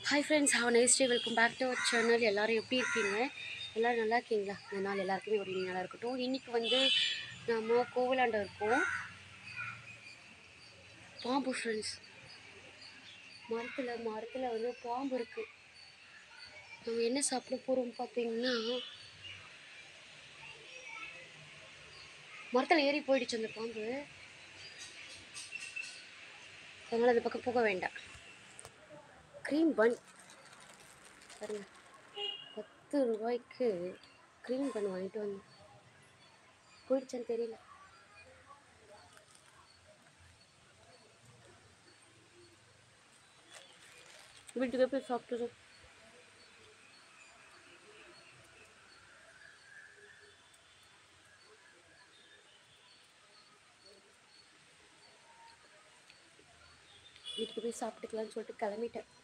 Hi friends, how nice day. Welcome back to our channel. எல்லோரும் எப்படி இருக்கீங்க? எல்லோரும் நல்லா இருக்கீங்களா? இந்த நாள் எல்லாருக்குமே ஒரு நல்லா இருக்கட்டும். இன்றைக்கி வந்து நம்ம கோவிலாண்ட இருக்கோம். பாம்பு ஃப்ரெண்ட்ஸ், மரத்தில் வந்து பாம்பு இருக்குது. நம்ம என்ன சாப்பிட போகிறோம் பார்த்தீங்கன்னா, மரத்தில் ஏறி போயிடுச்சு அந்த பாம்பு. அதனால் அந்த பக்கம் போக வேண்டாம். க்ரீம் பன் பாருங்க, 10 ரூபாய்க்கு க்ரீம் பன் வாங்கிட்டு வந்தேன். போயிடுச்சான்னு தெரியல. வீட்டுக்கு போய் சாப்பிட்டுரும். வீட்டுக்கு போய் சாப்பிட்டுக்கலான்னு சொல்லிட்டு கிளம்பிட்டேன்.